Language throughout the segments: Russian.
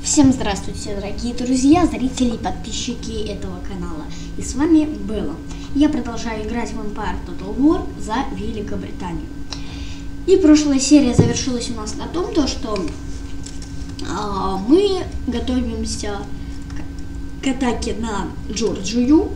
Всем здравствуйте, дорогие друзья, зрители и подписчики этого канала. И с вами Белла. Я продолжаю играть в Empire Total War за Великобританию. И прошлая серия завершилась у нас на том, что мы готовимся к атаке на Джорджию.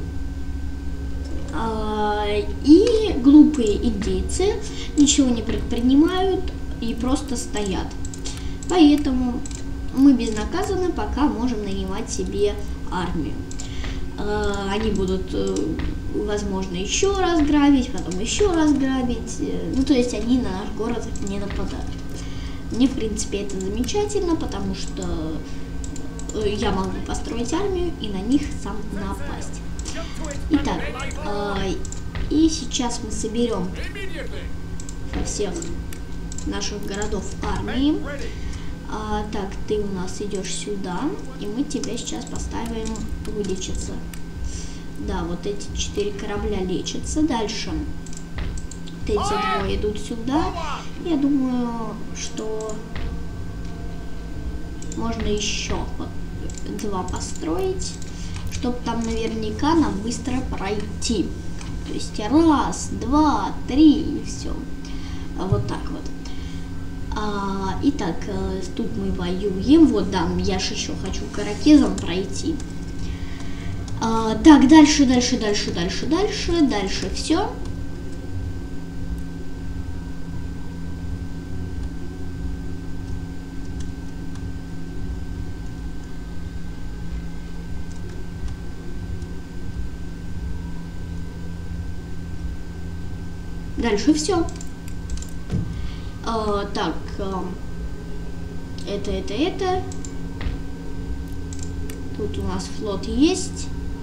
И глупые индейцы ничего не предпринимают и просто стоят. Поэтому мы безнаказанно пока можем нанимать себе армию. Они будут, возможно, еще раз грабить, потом еще раз грабить. Ну, то есть они на наш город не нападают. Мне, в принципе, это замечательно, потому что я могу построить армию и на них сам напасть. Итак, и сейчас мы соберем со всех наших городов армии. Так, ты у нас идешь сюда, и мы тебя сейчас поставим вылечиться. Да, вот эти 4 корабля лечатся. Дальше вот эти двое идут сюда. Я думаю, что можно еще вот 2 построить, чтобы там наверняка нам быстро пройти. То есть 1, 2, 3 и все. Вот так вот. Итак, тут мы воюем. Вот, да, я же еще хочу к иракезам пройти. Так, дальше все. Дальше все. Так, это. Тут у нас флот есть.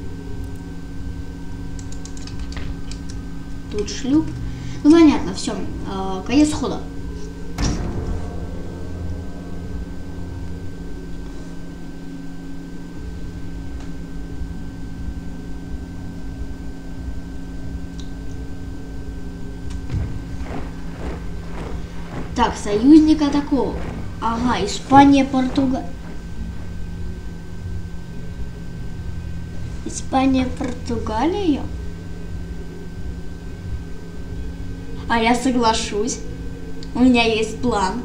Тут шлюп. Ну, понятно, все. Конец хода. Так, союзник атаковал. Ага, Испания, Португалия. Испания, Португалия. А я соглашусь. У меня есть план.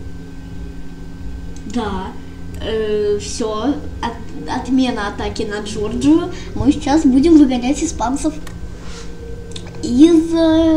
Да. Все. Отмена атаки на Джорджию. Мы сейчас будем выгонять испанцев из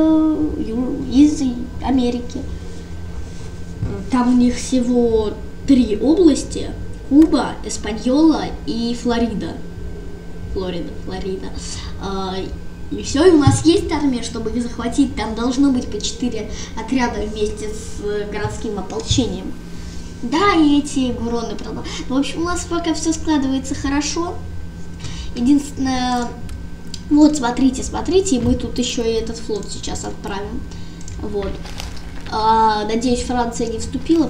Америки. Там у них всего 3 области: Куба, Эспаньола и Флорида. Флорида. И все, и у нас есть армия, чтобы их захватить. Там должно быть по 4 отряда вместе с городским ополчением. Да, и эти гуроны, правда. В общем, у нас пока все складывается хорошо. Единственное, вот, смотрите, и мы тут еще и этот флот сейчас отправим. Вот. Надеюсь, Франция не вступила.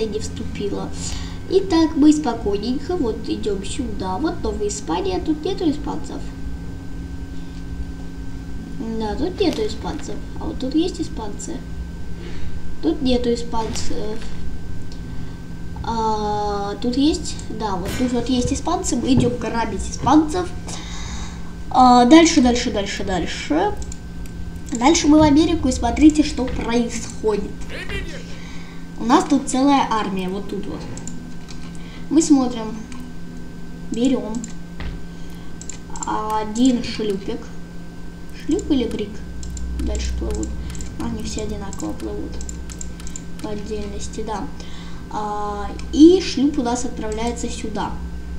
Итак, мы спокойненько вот идем сюда. Вот Новая Испания. Тут нету испанцев. Да, тут нету испанцев. А вот тут есть испанцы. Тут нету испанцев. Тут есть. Да, вот тут вот есть испанцы. Мы идем грабить испанцев. Дальше. Дальше мы в Америку, и смотрите, что происходит. У нас тут целая армия, вот тут вот. Мы смотрим, берем 1 шлюпик. Шлюп или брик? Дальше плывут. Они все одинаково плывут. По отдельности, да. И шлюп у нас отправляется сюда.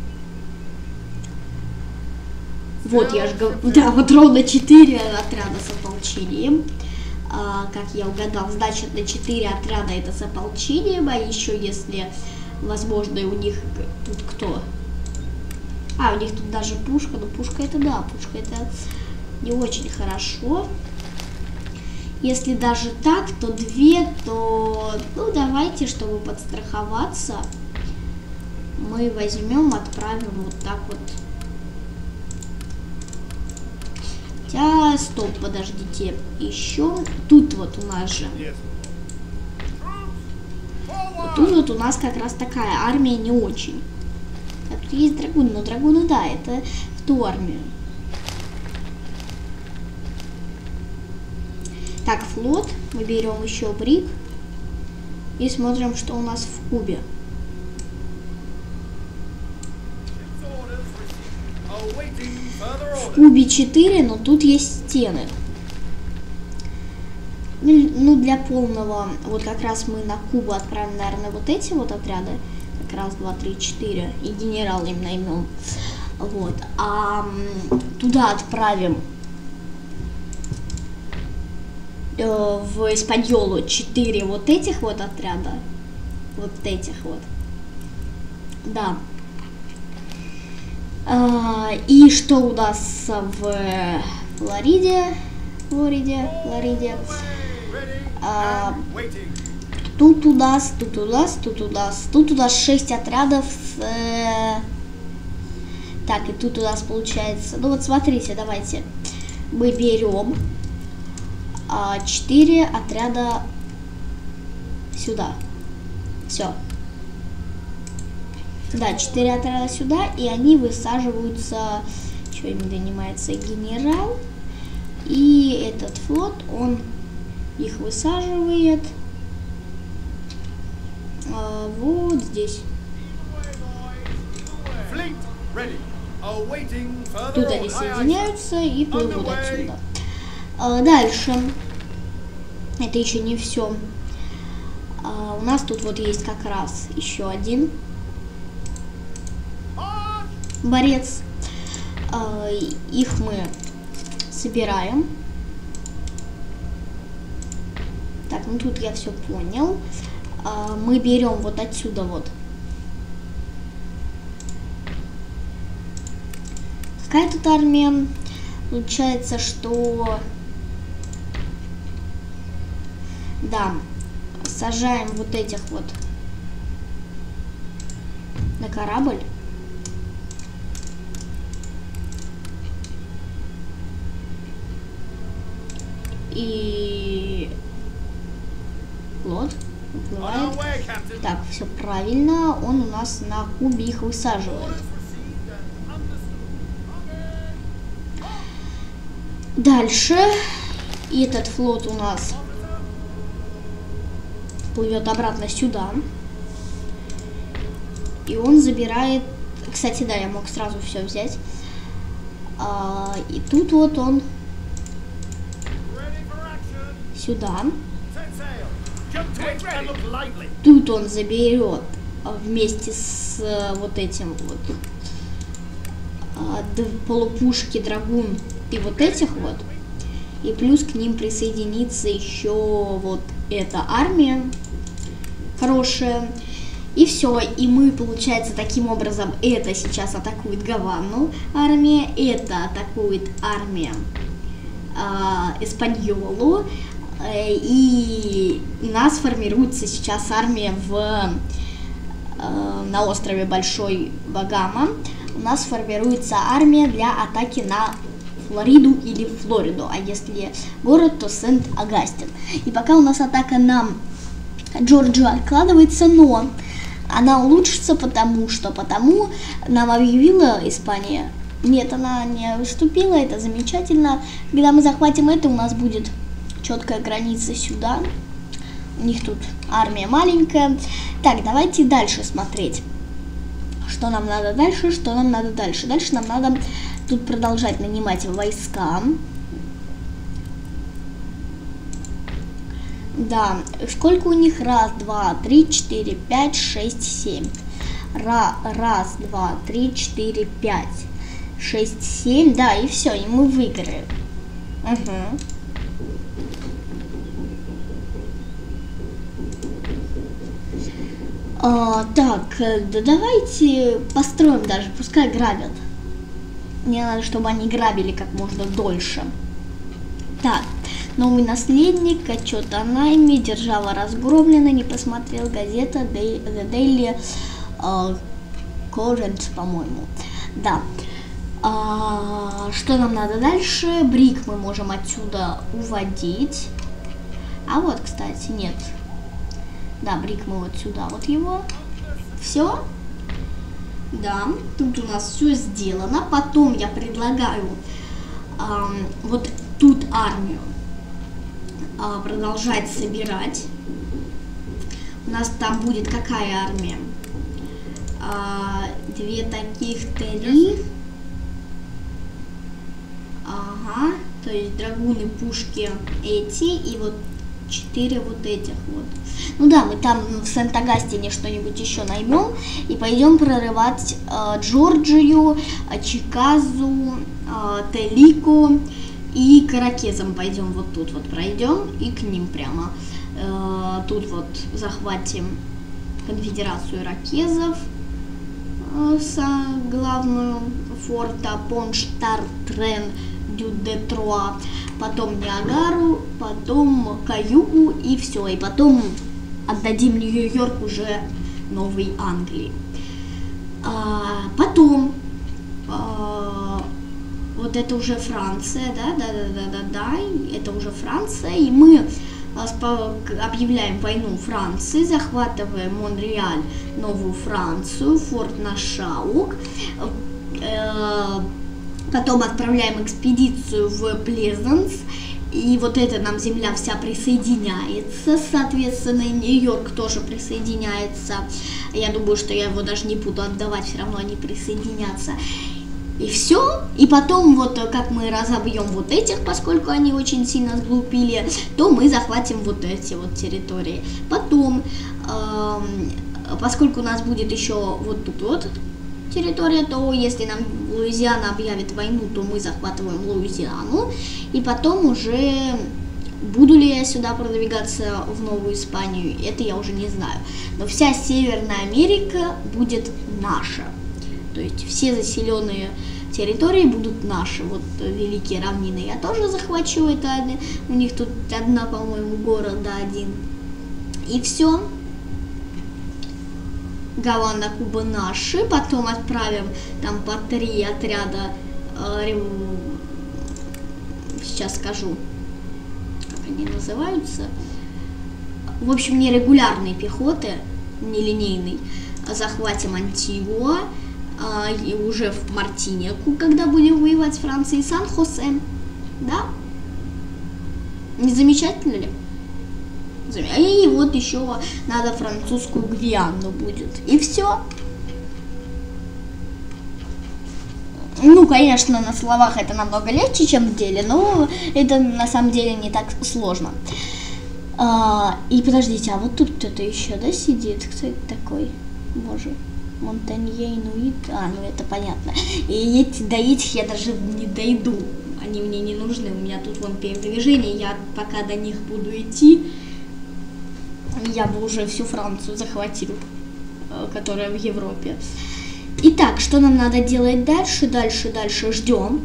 Вот, я же говорю, да, вот ровно 4 отряда с ополчением. Как я угадал, значит, на 4 отряда это с ополчением, а еще если, возможно, у них тут кто? У них тут даже пушка, но пушка это не очень хорошо. Если даже так, то 2, то, ну, давайте, чтобы подстраховаться, мы возьмем, отправим вот так вот. Стоп, подождите. Еще тут вот у нас же. Вот тут вот у нас как раз такая армия не очень. Тут есть драгуны, но драгуны, да, это в ту армию. Так, флот. Мы берем еще брик. И смотрим, что у нас в кубе. В кубе 4, но тут есть стены. Ну, для полного, вот как раз мы на Кубу отправим, наверное, вот эти вот отряды. Как раз 2, 3, 4. И генерал им наймем. Вот. А туда отправим в Испаньолу 4 вот этих вот отряда. Вот этих вот. Да. И что у нас в Флориде? Тут у нас 6 отрядов. Так, и тут у нас получается... Ну вот смотрите, давайте. Мы берем 4 отряда сюда. Все. Да, 4 отряда сюда, и они высаживаются... Что им занимается генерал? И этот флот, он их высаживает вот здесь. Тут они соединяются и плывут отсюда. Дальше. Это еще не все. У нас тут вот есть как раз еще один борец. Их мы собираем. Так, ну тут я все понял. Мы берем вот отсюда вот. Какая тут армия? Получается, что... Да, сажаем вот этих вот на корабль. И флот уплывает. Так, все правильно. Он у нас на Кубе их высаживает. Дальше. И этот флот у нас плывет обратно сюда. И он забирает... Кстати, да, я мог сразу все взять. И тут вот он сюда. Тут он заберет вместе с вот этим вот полупушки, драгун и вот этих вот. И плюс к ним присоединится еще вот эта армия хорошая. И все. И мы, получается, таким образом, это сейчас атакует Гавану армия, это атакует армия Испаньолу. И у нас формируется сейчас армия на острове Большой Багама. У нас формируется армия для атаки на Флориду или Флориду, а если город, то Сент-Агастин. И пока у нас атака на Джорджию откладывается, но она улучшится, потому нам объявила Испания. Нет, она не выступила, это замечательно. Когда мы захватим это, у нас будет четкая граница сюда. У них тут армия маленькая. Так, давайте дальше смотреть. Что нам надо дальше, что нам надо дальше. Дальше нам надо тут продолжать нанимать войска. Да, сколько у них? Раз, два, три, 4, 5, 6, 7. Раз, два, 3, 4, 5, 6, 7. Да, и все, и мы выиграем. Угу. Так, да давайте построим даже, пускай грабят. Мне надо, чтобы они грабили как можно дольше. Так, новый наследник, отчет о найме, держава разгромлена, не посмотрел, газета The Daily Current, по-моему. Да. Что нам надо дальше? Брик мы можем отсюда уводить. А вот, кстати, нет. Да, брик мы вот сюда, вот его. Все. Да, тут у нас все сделано. Потом я предлагаю вот тут армию продолжать собирать. У нас там будет какая армия? 2 таких, 3. Ага, то есть драгуны, пушки эти и вот 4 вот этих вот. Ну да, мы там в Сент-Агастине что-нибудь еще наймем и пойдем прорывать Джорджию, Чиказу, Телико и к иракезам пойдем вот тут вот пройдем и к ним прямо. Тут вот захватим конфедерацию иракезов, главную форта Понштартрен дю Детроа, потом Ниагару, потом Каюгу и все. И потом отдадим Нью-Йорк уже Новой Англии. Потом вот это уже Франция, да, это уже Франция, и мы объявляем войну Франции, захватываем Монреаль, Новую Францию, форт Нашаук, потом отправляем экспедицию в Плезанс, и вот эта нам земля вся присоединяется, соответственно, Нью-Йорк тоже присоединяется. Я думаю, что я его даже не буду отдавать, все равно они присоединятся. И все. И потом, вот как мы разобьем вот этих, поскольку они очень сильно сглупили, то мы захватим вот эти вот территории. Потом, поскольку у нас будет еще вот тут вот территория, то если нам Луизиана объявит войну, то мы захватываем Луизиану. И потом уже буду ли я сюда продвигаться в Новую Испанию, это я уже не знаю. Но вся Северная Америка будет наша. То есть все заселенные территории будут наши. Вот Великие Равнины я тоже захвачу. Это у них тут одна, по-моему, города один. И все. Гавана, Куба наши. Потом отправим там по 3 отряда. Сейчас скажу, как они называются. В общем, нерегулярной пехоты, нелинейной. Захватим Антигуа. И уже в Мартинику, когда будем воевать с Францией, Сан-Хосе. Да? Не замечательно ли? И вот еще надо французскую Гвиану будет. И все. Ну, конечно, на словах это намного легче, чем в деле, но это на самом деле не так сложно. И подождите, а вот тут кто-то еще, да, сидит? Кто это такой? Боже. Монтанье, Инуит, ну это понятно. И до этих я даже не дойду, они мне не нужны, у меня тут вон передвижение, я пока до них буду идти, я бы уже всю Францию захватил, которая в Европе. Итак, что нам надо делать дальше? Дальше ждем.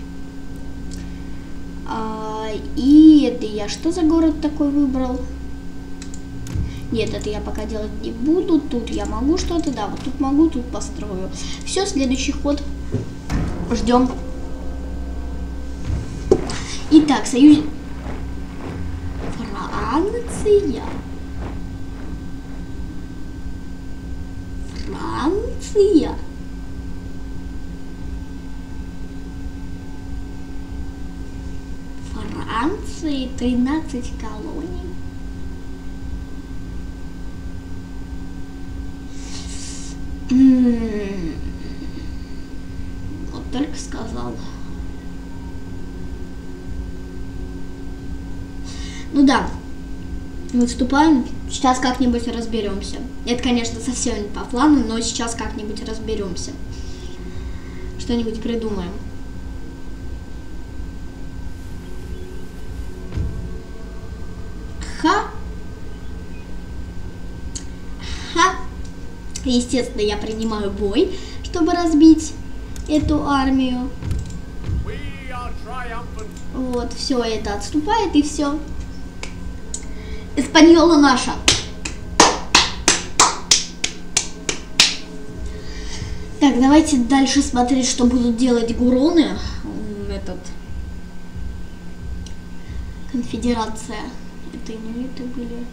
И это я что за город такой выбрал? Нет, это я пока делать не буду. Тут я могу что-то, да, вот тут могу, тут построю. Все, следующий ход. Ждем. Итак, союз... Франция. Франция. Франции 13 колоний. Вот только сказал. Ну да, мы вступаем, сейчас как-нибудь разберемся. Это, конечно, совсем не по плану, но сейчас как-нибудь разберемся. Что-нибудь придумаем. Естественно, я принимаю бой, чтобы разбить эту армию. Вот, все это отступает, и все. Испаньола наша. Так, давайте дальше смотреть, что будут делать гуроны. Конфедерация. Это инуиты были.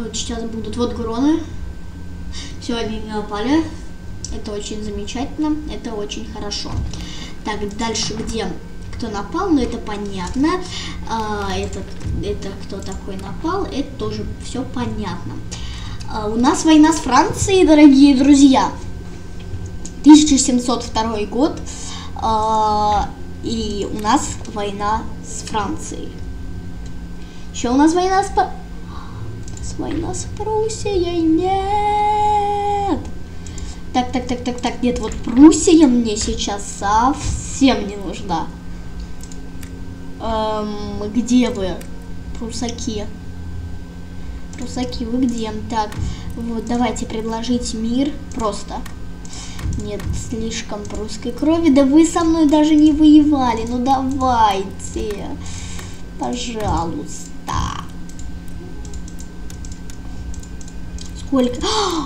Вот сейчас будут вот гроны. Все, они не напали. Это очень замечательно. Это очень хорошо. Так, дальше где? Кто напал? Ну, это понятно. Это кто такой напал? Это тоже все понятно. У нас война с Францией, дорогие друзья. 1702 год. И у нас война с Францией. Еще у нас война с Пруссией. Нет. Так. Нет, вот Пруссия мне сейчас совсем не нужна. Где вы? Прусаки. Прусаки, вы где? Так, вот, давайте предложить мир. Просто. Нет, слишком прусской крови. Да вы со мной даже не воевали. Ну давайте. Пожалуйста. Сколько?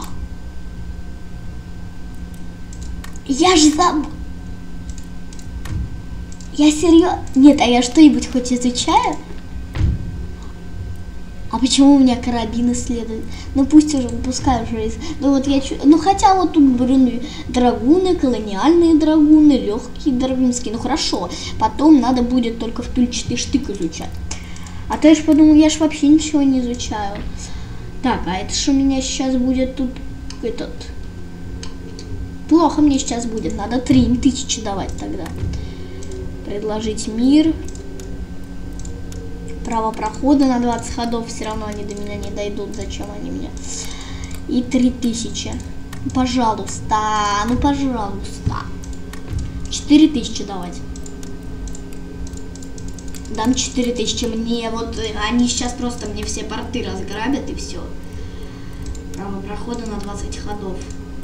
Я же забыл. Я серьезно? Нет, а я что-нибудь хоть изучаю? А почему у меня карабины следуют? Ну пусть уже, пускай уже. Ну вот я ну хотя вот тут драгуны, колониальные драгуны, легкие драгунские. Ну хорошо, потом надо будет только втульчатый штык изучать. А то я ж подумал, я ж вообще ничего не изучаю. Так, а это что у меня сейчас будет тут этот... Плохо мне сейчас будет, надо 3000 давать тогда. Предложить мир. Право прохода на 20 ходов, все равно они до меня не дойдут, зачем они мне. И 3000. Пожалуйста, ну пожалуйста. 4000 давать. Дам 4000, мне вот, они сейчас просто мне все порты разграбят и все. Право прохода на 20 ходов.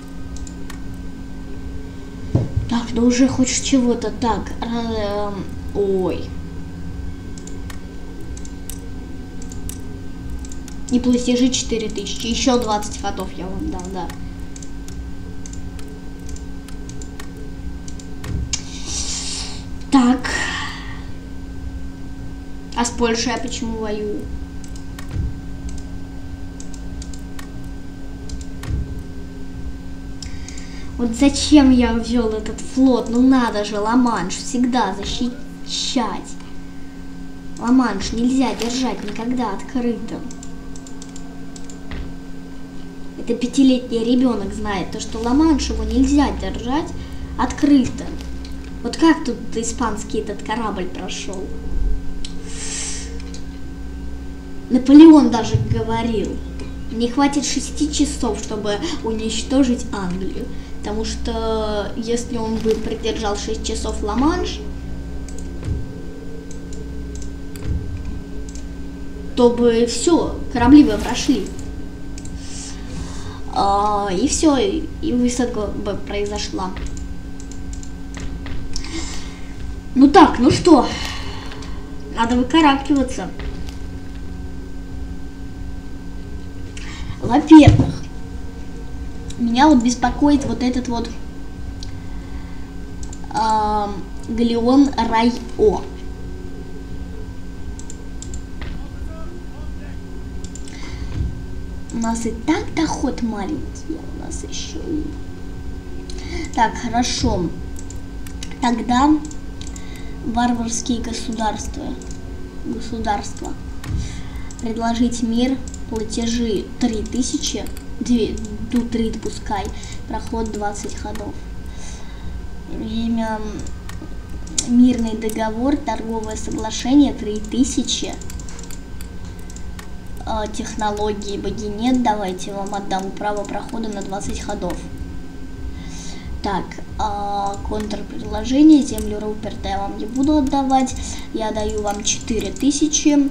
Так, ну уже хоть чего-то. Так, ой. И платежи 4000. Еще 20 ходов я вам дам, да. Так. А с Польшей я почему воюю? Вот зачем я ввел этот флот? Ну надо же, Ла-Манш всегда защищать. Ла-Манш нельзя держать никогда открытым. Это 5-летний ребенок знает, то, что Ла-Манш его нельзя держать открытым. Вот как тут испанский этот корабль прошел? Наполеон даже говорил, не хватит 6 часов, чтобы уничтожить Англию. Потому что если он бы продержал 6 часов Ла-Манш, то бы все, корабли бы прошли. И все, и высадка бы произошла. Ну так, ну что, надо выкарабкиваться. Во-первых, меня вот беспокоит вот этот вот галеон Рай-О. У нас и так доход маленький, у нас еще и... Так, хорошо. Тогда варварские государства. Предложить мир, платежи 3000, 3 пускай, проход 20 ходов. Время, мирный договор, торговое соглашение 3000. Технологии богинет, давайте вам отдам право прохода на 20 ходов. Так, контрпредложение, землю Руперта я вам не буду отдавать, я даю вам 4000,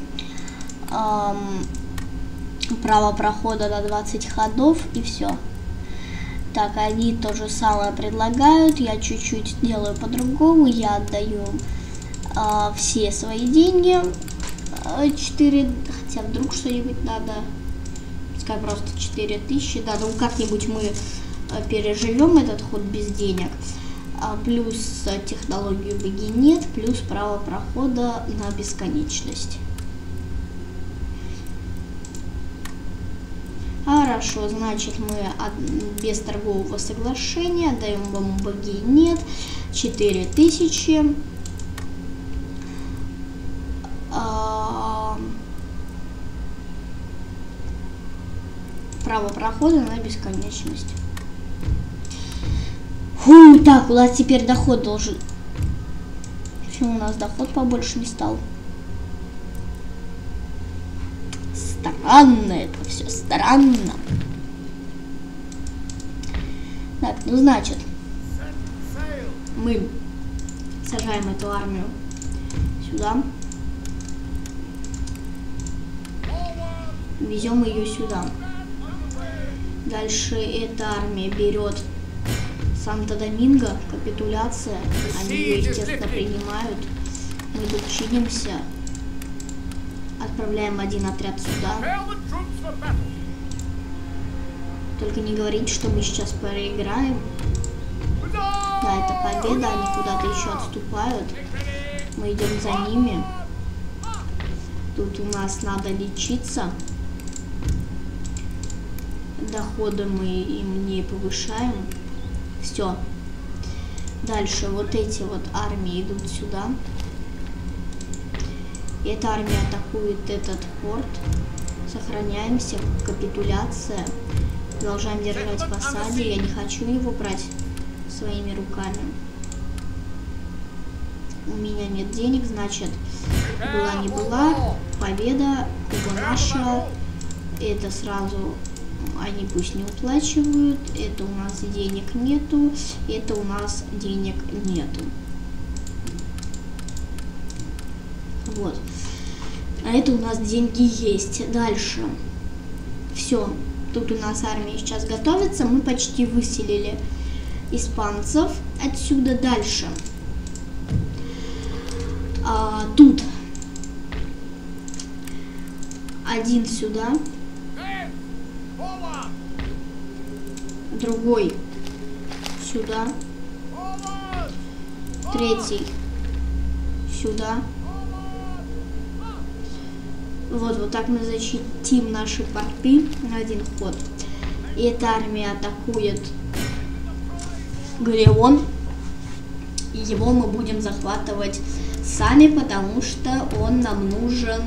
право прохода на 20 ходов и все. Так, они то же самое предлагают, я чуть-чуть делаю по-другому, я отдаю все свои деньги, 4, хотя вдруг что-нибудь надо, пускай просто 4000, да, ну как-нибудь мы переживем этот ход без денег, плюс технологию богинет, плюс право прохода на бесконечность. Хорошо, значит, мы без торгового соглашения даем вам богинь нет. 4000. Право прохода на бесконечность. Фу, так, у нас теперь доход должен... Почему у нас доход побольше не стал? Странно это все, странно. Так, ну значит, мы сажаем эту армию сюда. Везем ее сюда. Дальше эта армия берет Санто-Доминго, капитуляция. Они ее, естественно, принимают. Мы тут чинимся. Отправляем один отряд сюда. Только не говорите, что мы сейчас проиграем. Да, это победа, они куда-то еще отступают. Мы идем за ними. Тут у нас надо лечиться. Доходы мы им не повышаем. Все. Дальше вот эти вот армии идут сюда. Эта армия атакует этот порт. Сохраняемся. Капитуляция. Продолжаем держать в осаде. Я не хочу его брать своими руками. У меня нет денег, значит, была не была. Победа. Куба наша. Это сразу они пусть не уплачивают. Это у нас денег нету. Это у нас денег нету. Вот. А это у нас деньги есть. Дальше. Все. Тут у нас армия сейчас готовится. Мы почти выселили испанцев отсюда. Дальше. Тут. Один сюда. Другой сюда. Третий сюда. Вот так мы защитим наши порты на один ход. И эта армия атакует Галеон. И его мы будем захватывать сами, потому что он нам нужен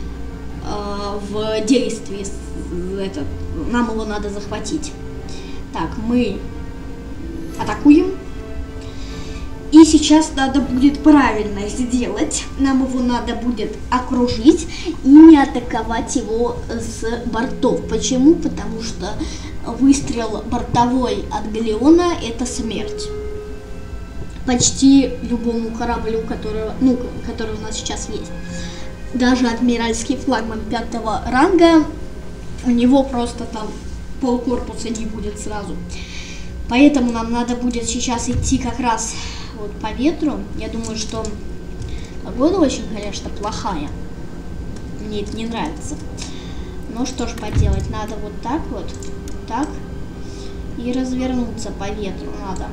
в действии. Нам его надо захватить. Так, мы атакуем. И сейчас надо будет правильно сделать. Нам его надо будет окружить и не атаковать его с бортов. Почему? Потому что выстрел бортовой от Галеона — это смерть. Почти любому кораблю, который у нас сейчас есть. Даже адмиральский флагман 5-го ранга, у него просто там полкорпуса не будет сразу. Поэтому нам надо будет сейчас идти как раз вот по ветру. Я думаю, что погода очень, конечно, плохая. Мне это не нравится. Ну что ж поделать, надо вот так. И развернуться по ветру надо.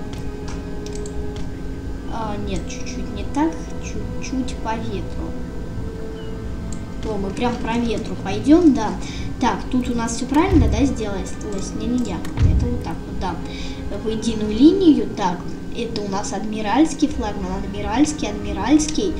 Нет, чуть-чуть не так, чуть-чуть по ветру. То мы прям по ветру пойдем, да. Так, тут у нас все правильно, да, сделалось? Не-не-не, это вот так вот, да. В единую линию, так, это у нас адмиральский флагман, адмиральский,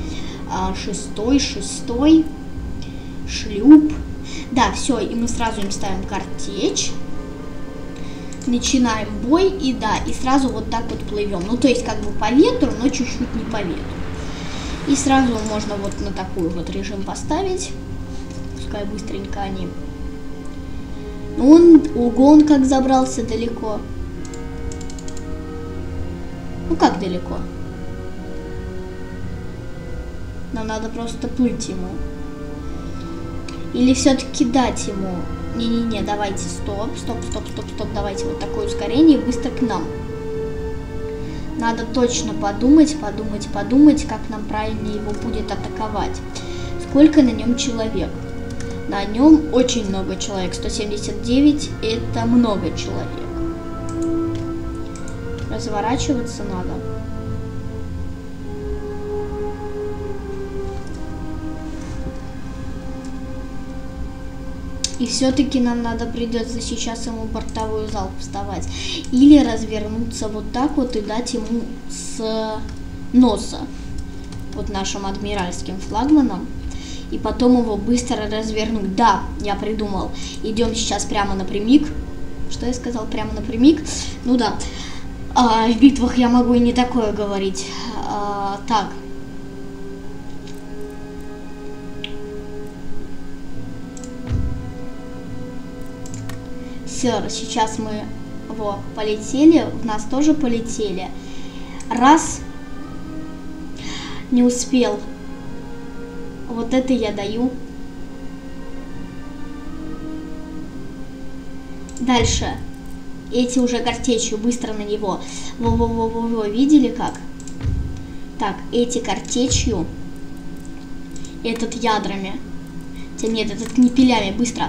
6-й, шлюп. Да, все, и мы сразу им ставим картечь. Начинаем бой, и да, и сразу вот так вот плывем. Ну, то есть, как бы по ветру, но чуть-чуть не по ветру. И сразу можно вот на такой вот режим поставить. Пускай быстренько они... Он как забрался далеко. Ну как далеко? Нам надо просто плыть ему. Или все-таки дать ему? Не-не-не, давайте, стоп, давайте вот такое ускорение и быстро к нам. Надо точно подумать, как нам правильнее его будет атаковать. Сколько на нем человек? На нем очень много человек. 179 — это много человек. Разворачиваться надо. И все-таки нам придется сейчас ему бортовую залп вставать. Или развернуться вот так вот и дать ему с носа. Вот нашим адмиральским флагманом. И потом его быстро развернуть. Да, я придумал. Идем сейчас прямо напрямик. Что я сказал? Прямо напрямик? Ну да. В битвах я могу и не такое говорить. Так. Все, сейчас мы полетели. В нас тоже полетели. Раз. Не успел. Вот это я даю. Дальше. Эти уже картечью быстро на него. Во-во-во-во-во. Видели как? Так, эти картечью. Этот ядрами. Хотя нет, этот книпелями. Быстро.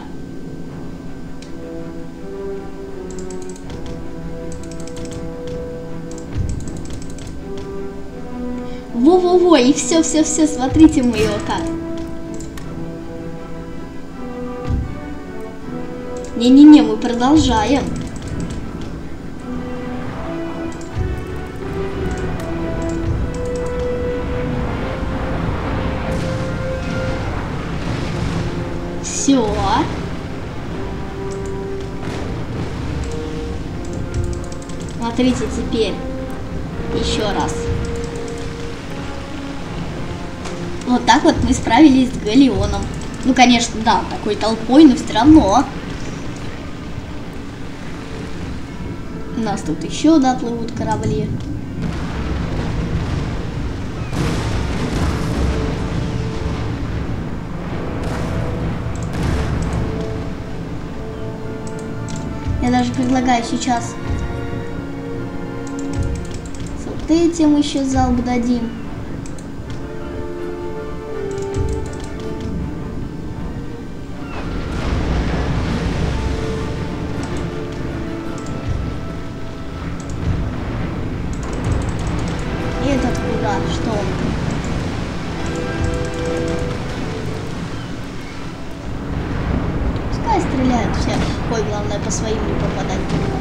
Во-во-во. И все-все-все. Смотрите мы его как. Не-не-не, мы продолжаем. Все. Смотрите теперь. Еще раз. Вот так вот мы справились с галеоном. Ну, конечно, да, такой толпой, но все равно. У нас тут еще, да, плывут корабли. Я даже предлагаю сейчас с вот этим еще залп дадим. Этот куда? Что он? Пускай стреляют все. Ой, главное по своим не попадать.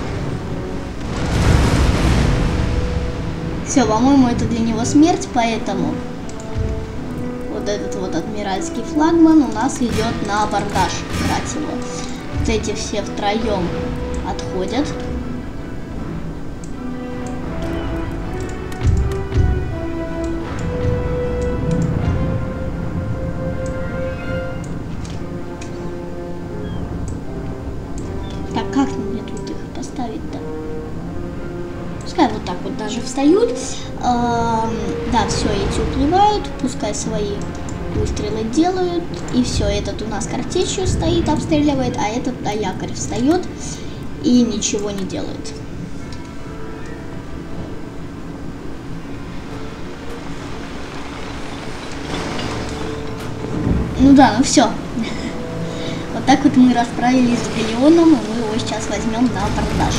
Все, по-моему, это для него смерть, поэтому вот этот вот адмиральский флагман у нас идет на абордаж. Брать его. Вот эти все втроем отходят. Как мне тут их поставить-то? Пускай вот так вот даже встают. Да, все, эти уплывают. Пускай свои выстрелы делают. И все, этот у нас картечью стоит, обстреливает, а этот на якорь встает и ничего не делает. Ну да, ну все. Вот так вот мы расправились с галеоном, и мы его сейчас возьмем на абордаж.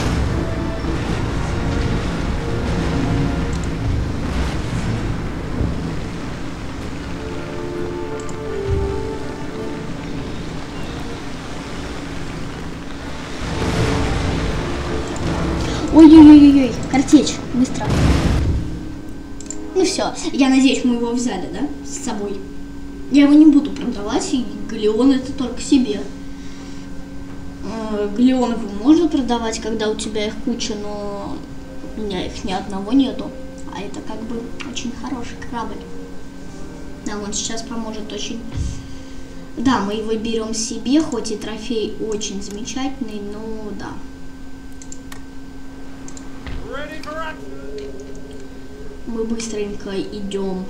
Ой-ой-ой-ой, картечь, быстро. Ну все, я надеюсь, мы его взяли, да, с собой. Я его не буду продавать, и галеон это только себе. Галеон его можно продавать, когда у тебя их куча, но у меня их ни одного нету. А это как бы очень хороший корабль. Да, он сейчас поможет очень. Да, мы его берем себе, хоть и трофей очень замечательный, но да. Мы быстренько идем.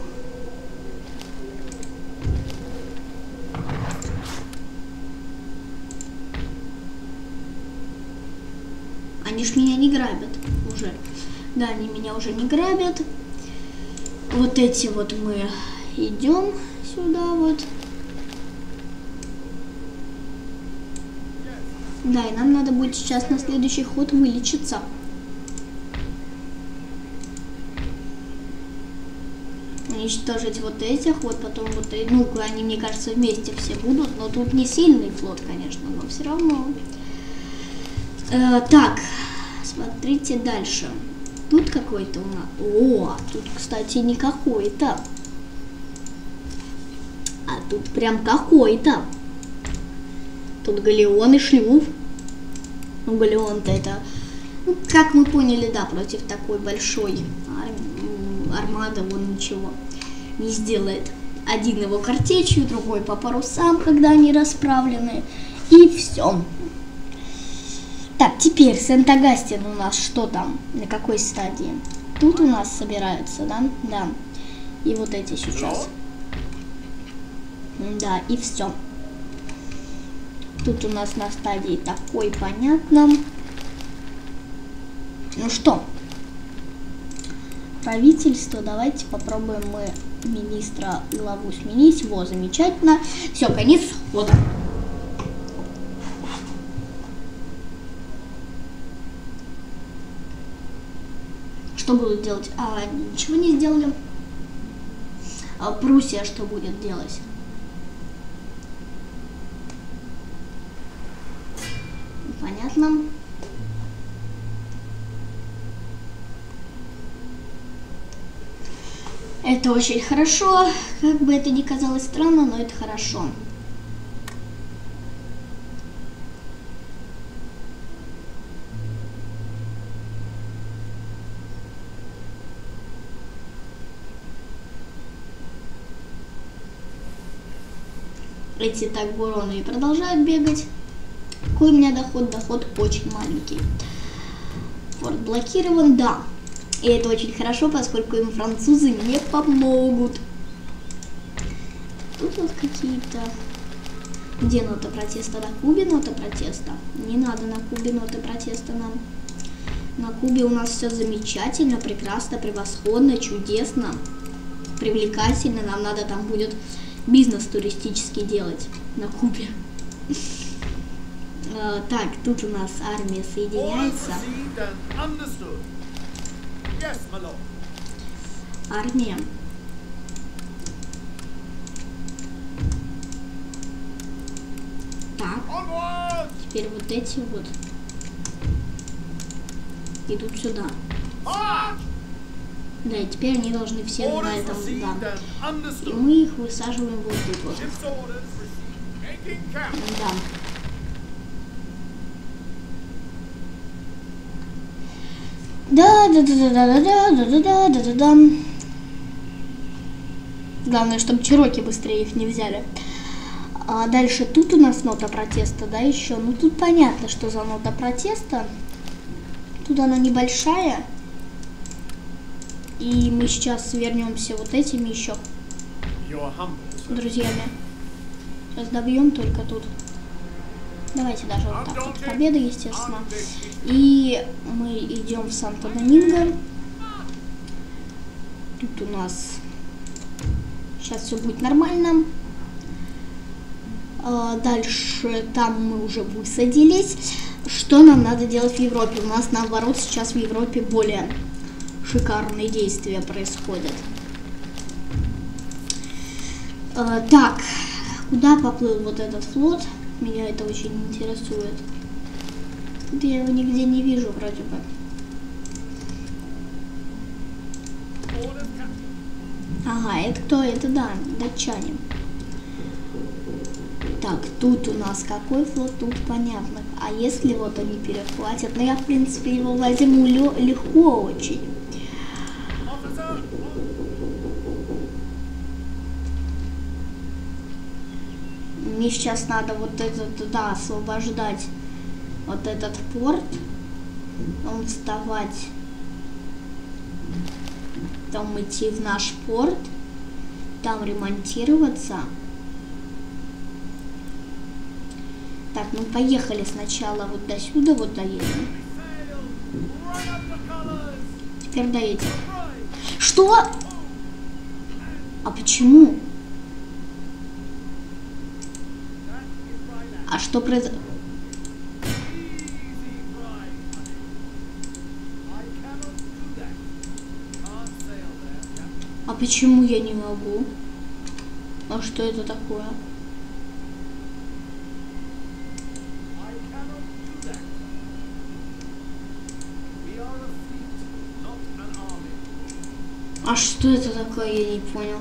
Они ж меня не грабят уже. Да, они меня уже не грабят. Вот эти вот мы идем сюда вот. Да, и нам надо будет сейчас на следующий ход вылечиться. уничтожить вот этих, вот потом вот, ну, они, мне кажется, вместе все будут, но тут не сильный флот, конечно, но все равно. Так, смотрите дальше. Тут какой-то у нас... О, тут, кстати, не какой-то. А тут прям какой-то. Тут галеон и шлюп. Ну, галеон-то это... Ну, как мы поняли, да, против такой большой армады он ничего не сделает. Один его картечью, другой по парусам, когда они расправлены. И все. Так, теперь Сент-Агастин у нас что там? На какой стадии? Тут у нас собираются, да? Да. И вот эти сейчас. Да, и все. Тут у нас на стадии такой, понятно. Ну что? Правительство. Давайте попробуем мы министра главу сменить. Во, замечательно. Все, конец хода. Что будут делать? Ничего не сделали. Пруссия что будет делать? Понятно. Это очень хорошо. Как бы это ни казалось странно, но это хорошо. Эти так буроны и продолжают бегать. Какой у меня доход? Доход очень маленький. Форт блокирован, да. И это очень хорошо, поскольку им французы не помогут. Тут вот какие-то... Где нота протеста? На Кубе нота протеста? Не надо на Кубе ноты протеста нам. На Кубе у нас все замечательно, прекрасно, превосходно, чудесно, привлекательно. Нам надо там будет бизнес туристический делать на Кубе. Так, тут у нас армия соединяется. Армия. Так. Теперь вот эти вот идут сюда. Да, и теперь они должны все на этом, да. И мы их высаживаем вот тут вот. Да. Да. Главное, чтобы чероки быстрее их не взяли. А дальше тут у нас нота протеста, да, еще. Ну тут понятно, что за нота протеста. Тут она небольшая. И мы сейчас вернемся вот этими еще друзьями. Сейчас добьем только тут. Давайте даже вот так вот. Победа, естественно. И мы идем в Санто-Доминго. Тут у нас сейчас все будет нормально. Дальше там мы уже высадились. Что нам надо делать в Европе? У нас наоборот сейчас в Европе более шикарные действия происходят. Так, куда поплыл вот этот флот? Меня это очень интересует. Тут я его нигде не вижу вроде бы. Ага, это кто? Это да, датчане. Так, тут у нас какой флот? Тут понятно. А если вот они перехватят? Ну я в принципе его возьму легко очень. Мне сейчас надо вот этот, да, освобождать вот этот порт. Он вставать. Там идти в наш порт. Там ремонтироваться. Так, ну поехали сначала вот до сюда, вот доедем. Теперь доедем. Что? А почему? А что произошло? А почему я не могу? А что это такое? А что это такое, я не понял.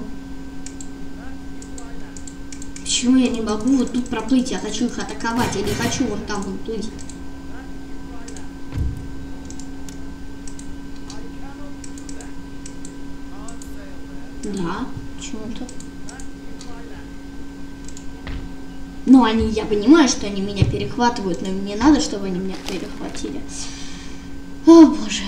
Почему я не могу вот тут проплыть? Я хочу их атаковать, я не хочу вон там вот плыть. Да, почему-то. Но они, я понимаю, что они меня перехватывают, но мне надо, чтобы они меня перехватили. О, боже.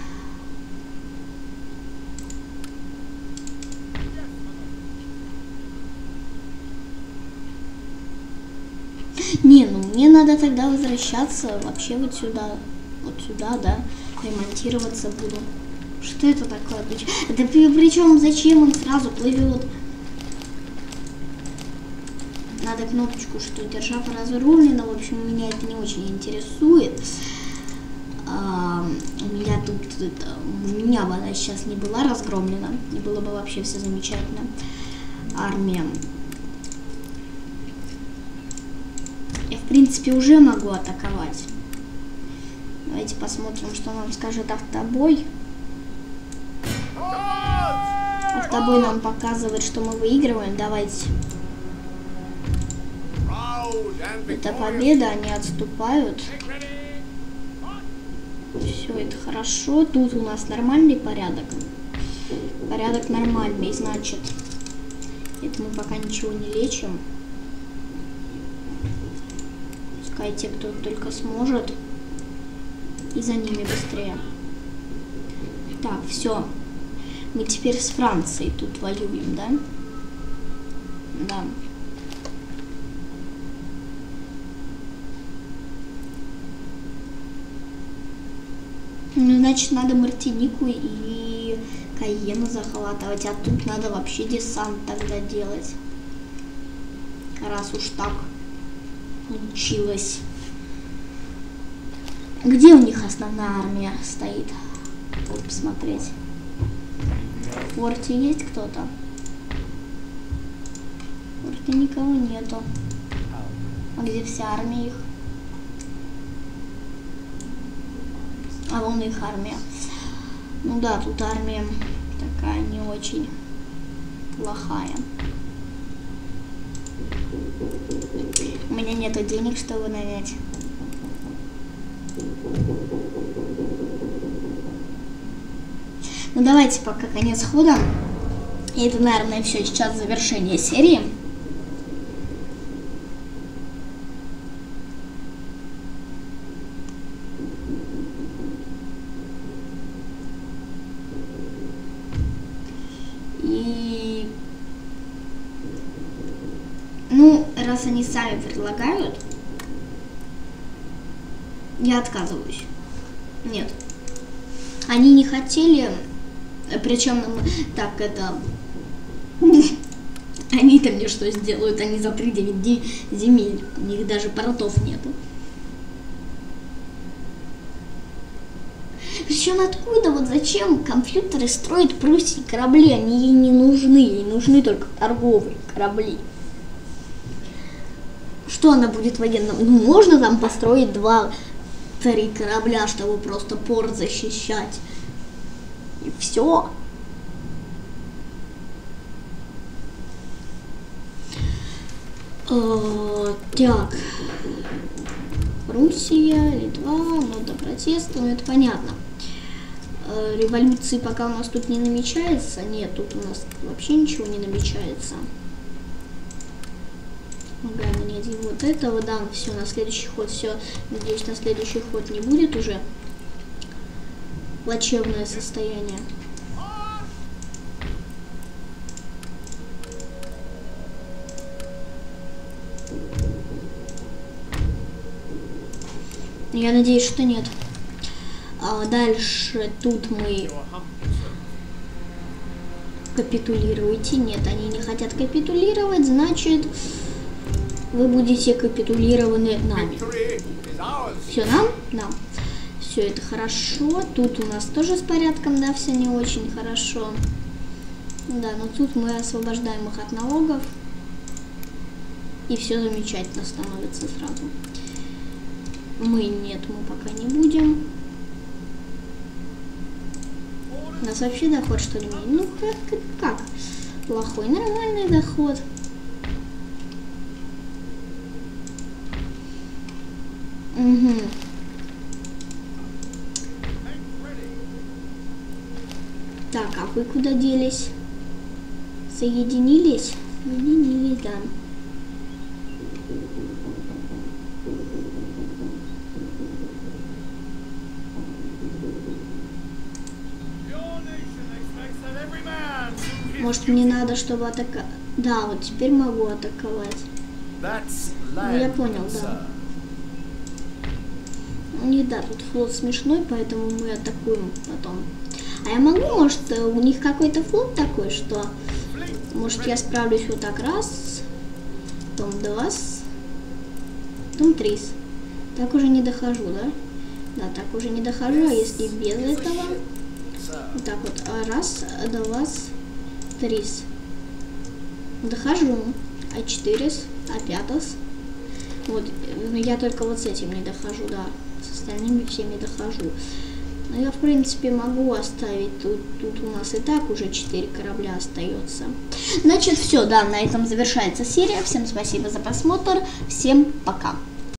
Не, ну мне надо тогда возвращаться вообще вот сюда, да, ремонтироваться буду. Что это такое? Это причем зачем он сразу плывет? Надо кнопочку, что держава разрулена. В общем, меня это не очень интересует. У меня бы она сейчас не была разгромлена. И было бы вообще все замечательно. Армия. Я, в принципе, уже могу атаковать. Давайте посмотрим, что нам скажет автобой. Автобой нам показывает, что мы выигрываем. Давайте. Это победа, они отступают. Все, это хорошо. Тут у нас нормальный порядок. Порядок нормальный, значит. Это мы пока ничего не лечим. Пускай те, кто только сможет. И за ними быстрее. Так, все. Мы теперь с Францией тут воюем, да? Да. Ну, значит, надо Мартинику и Кайену захватывать, а тут надо вообще десант тогда делать. Раз уж так получилось. Где у них основная армия стоит? Вот посмотреть. В форте есть кто-то? В форте никого нету. А где вся армия их? А вон их армия. Ну да, тут армия такая не очень плохая. У меня нету денег, чтобы нанять. Ну давайте пока конец хода. И это, наверное, все сейчас завершение серии. И ну, раз они сами предлагают, я отказываюсь. Нет. Они не хотели, причем так это... Они-то мне что сделают? Они за 3-9 земель. У них даже портов нету. Причем откуда, вот зачем компьютеры строят Пруссии корабли? Они ей не нужны. Ей нужны только торговые корабли. Что она будет военным? Ну, можно там построить 2-3 корабля, чтобы просто порт защищать. И все. Так. Руссия, Литва, мода протеста, ну это понятно. Революции пока у нас тут не намечается. Нет, тут у нас вообще ничего не намечается. Ага, нанять вот этого, да, все, на следующий ход, все. Надеюсь, на следующий ход не будет уже плачевное состояние. Я надеюсь, что нет. Дальше тут мы... Капитулируйте. Нет, они не хотят капитулировать, значит, вы будете капитулированы нами. Все, нам? Нам. Все это хорошо. Тут у нас тоже с порядком, да, все не очень хорошо. Да, но тут мы освобождаем их от налогов. И все замечательно становится сразу. Нет, мы пока не будем. У нас вообще доход, что ли? Ну, как? Плохой, нормальный доход. Угу. Так, а вы куда делись? Соединились? Соединились, да. Может, мне надо, чтобы атаковать? Да, вот теперь могу атаковать. Ну, я понял, да. Не, да, тут флот смешной, поэтому мы атакуем потом. А я могу, может, у них какой-то флот такой, что... Может, я справлюсь вот так, раз, потом два, потом три. Так уже не дохожу, да? Да, так уже не дохожу, а если без этого? Вот так вот, раз, два, три. Дохожу. А 4, а 5. Вот, я только вот с этим не дохожу, да. С остальными всеми дохожу. Но я, в принципе, могу оставить. Тут у нас и так уже 4 корабля остается. Значит, все, да, на этом завершается серия. Всем спасибо за просмотр. Всем пока.